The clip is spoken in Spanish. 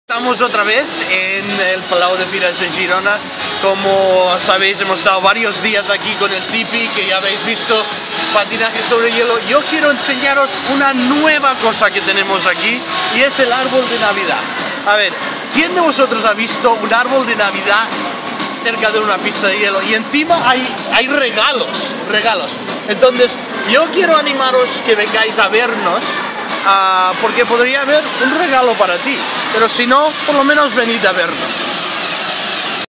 Estamos otra vez en el Palau de Fires de Girona. Como sabéis, hemos estado varios días aquí con el Tipi, que ya habéis visto, patinaje sobre hielo. Yo quiero enseñaros una nueva cosa que tenemos aquí, y es el árbol de Navidad. A ver, ¿quién de vosotros ha visto un árbol de Navidad cerca de una pista de hielo? Y encima hay regalos. Entonces, yo quiero animaros que vengáis a vernos, porque podría haber un regalo para ti, pero si no, por lo menos venid a vernos.